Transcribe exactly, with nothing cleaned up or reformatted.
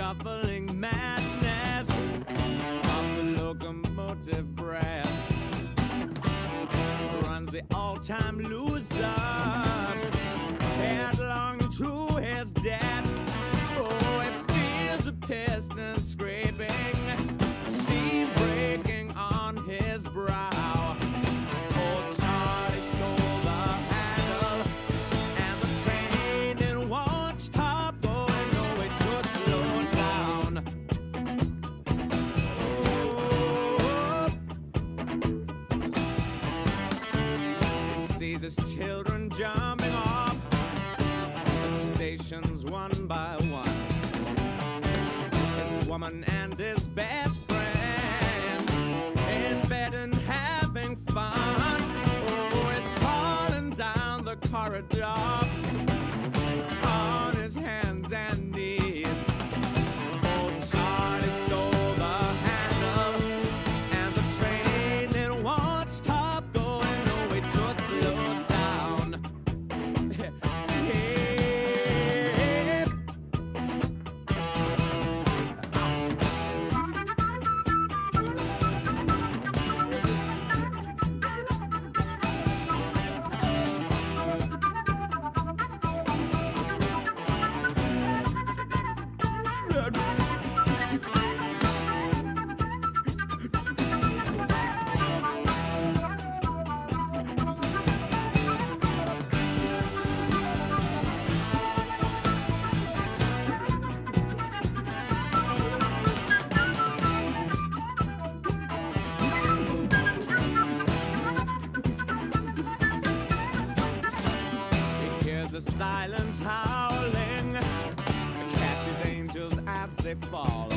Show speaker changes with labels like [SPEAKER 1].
[SPEAKER 1] shuffling madness of the locomotive breath runs the all-time loser headlong to his death. Oh, it feels the piston scraping, steam breaking on his brow. Old Charlie stole the handle, and the train it won't stop going. No, it could slow down. Oh, he sees his children jumping off the stations one by one. His woman and his best friend in bed and having fun. Oh, he's crawling down the corridor on his hands and knees. Old Charlie stole the handle, and the train it won't stop going. No, it should slow down. Yeah. The silence howling catches angels as they fall.